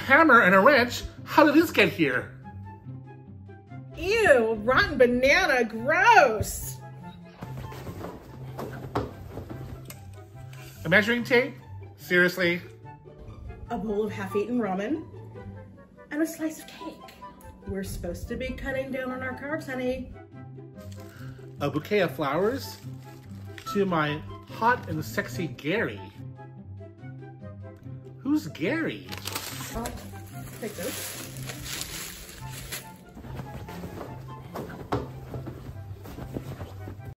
hammer and a wrench. How did this get here? Ew, rotten banana, gross. A measuring tape? Seriously? A bowl of half-eaten ramen and a slice of cake. We're supposed to be cutting down on our carbs, honey. A bouquet of flowers? To my hot and sexy Gary. Who's Gary? I'll take this.